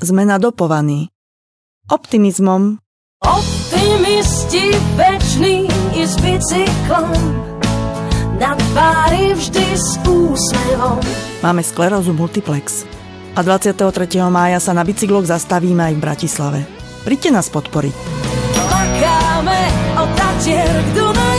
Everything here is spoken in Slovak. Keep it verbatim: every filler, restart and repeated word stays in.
sme nadopovaní. Optimizmom. Optimisti večný i s bicyklom, na tvári vždy s úsmevom. Máme sklerózu multiplex. A dvadsiateho tretieho mája sa na bicykloch zastavíme aj v Bratislave. Príďte nás podporiť. Lakáme od Tatier k Dunaju.